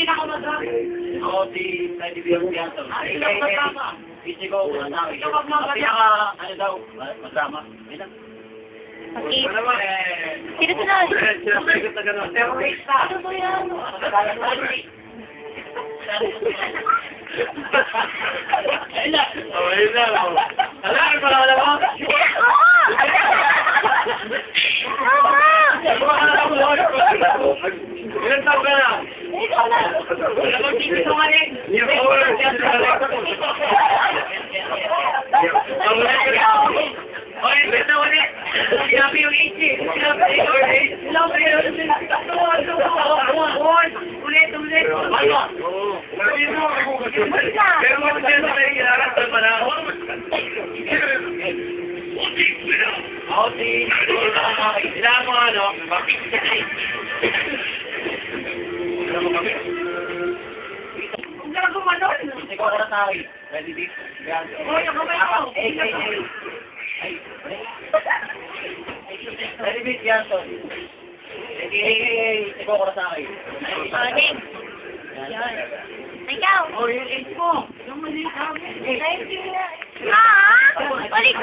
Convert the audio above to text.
pinakamasama. Ako si Freddy Villarreal. Ikaw masama. Isi ko, masama. Ikaw ang mga Pinaka, ano daw, masama. Ito. Okay. Ano naman Sino sunod? Sinasagot na gano'n. Terrorista. Ano ba yan? Ayun na. Oh, ayun na. Alam mo, alam mo? Ilan taon ka na? Ikaw na. Wala kang tigisungaling. Oy, beto ulit. Sinabi yung 80. Sinabi yung 80. Sinabi yung 80. Ulit. Ano? Pero kung sino sa kayo kinarasal pa na. Ako si... Kailangan mo ano? Kailangan mo kami? Kung gago manon. Isi ko na sa akin. Ready, Dick? Oy, ang kamay mo. Ready, Dick? Yan, so. Isi ko na sa akin. Morning. Yan. Ikaw. Oh, yung 8 mo. Yung mali kami. 19 na. Ah! Balik